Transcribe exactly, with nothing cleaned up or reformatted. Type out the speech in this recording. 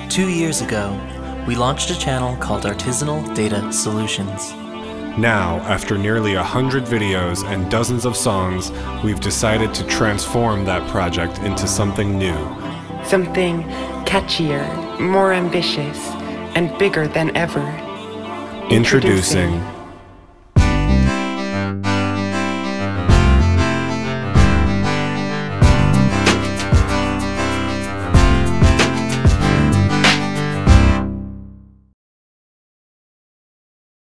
Two years ago, we launched a channel called Artisanal Data Solutions. Now, after nearly a hundred videos and dozens of songs, we've decided to transform that project into something new. Something catchier, more ambitious, and bigger than ever. Introducing